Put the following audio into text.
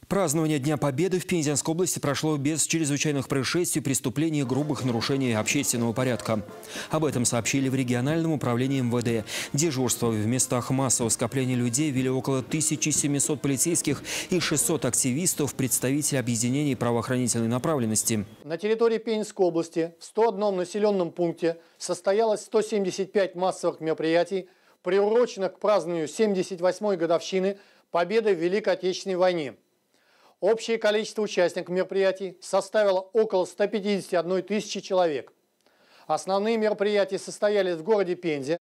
Празднование Дня Победы в Пензенской области прошло без чрезвычайных происшествий, преступлений и грубых нарушений общественного порядка. Об этом сообщили в региональном управлении МВД. Дежурство в местах массового скопления людей вели около 1700 полицейских и 600 активистов, представителей объединений правоохранительной направленности. На территории Пензенской области в 101 населенном пункте состоялось 175 массовых мероприятий, приуроченных к празднованию 78-й годовщины Победы в Великой Отечественной войне. Общее количество участников мероприятий составило около 151 тысячи человек. Основные мероприятия состоялись в городе Пензе,